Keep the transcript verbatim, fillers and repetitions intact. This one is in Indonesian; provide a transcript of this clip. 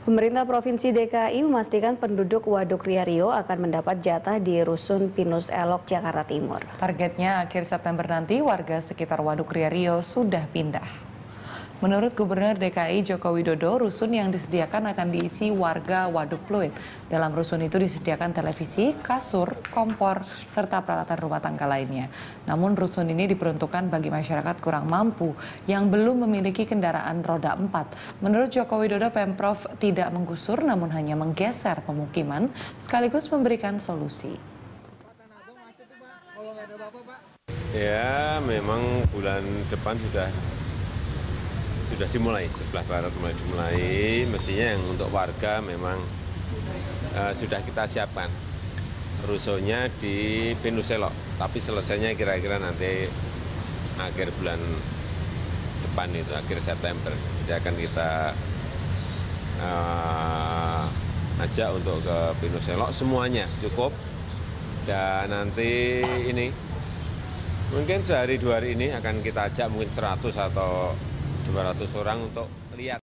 Pemerintah Provinsi D K I memastikan penduduk Waduk Riario akan mendapat jatah di Rusun Pinus Elok, Jakarta Timur. Targetnya akhir September nanti warga sekitar Waduk Riario sudah pindah. Menurut Gubernur D K I Joko Widodo, rusun yang disediakan akan diisi warga Waduk Pluit. Dalam rusun itu disediakan televisi, kasur, kompor, serta peralatan rumah tangga lainnya. Namun rusun ini diperuntukkan bagi masyarakat kurang mampu yang belum memiliki kendaraan roda empat. Menurut Joko Widodo, Pemprov tidak menggusur namun hanya menggeser pemukiman sekaligus memberikan solusi. Ya, memang bulan depan sudah sudah dimulai, sebelah barat mulai dimulai, mestinya yang untuk warga memang uh, sudah kita siapkan rusunnya di Pinus Elok, tapi selesainya kira-kira nanti akhir bulan depan itu, akhir September. Jadi akan kita uh, ajak untuk ke Pinus Elok semuanya cukup, dan nanti ini mungkin sehari dua hari ini akan kita ajak mungkin seratus atau dua ratus orang untuk lihat.